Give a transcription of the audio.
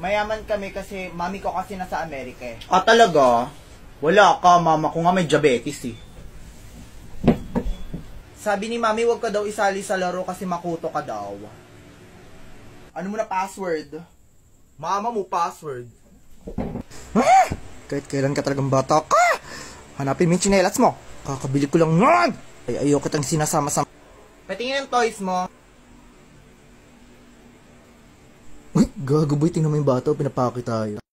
Mayaman kami kasi mami ko kasi nasa Amerika eh. Ah, talaga? Wala ka, mama ko nga may diabetes eh. Sabi ni mami, wag ka daw isali sa laro kasi makuto ka daw. Ano mo na password? Mama mo password. Kahit kailan ka talagang bata ka, hanapin mo yung tsinelas mo. Kakabili ko lang nun. Ay, ayoko kitang sinasama sa... Patingin ang toys mo. Uy, gago boy, tingnan mo yung bata, pinapaki tayo.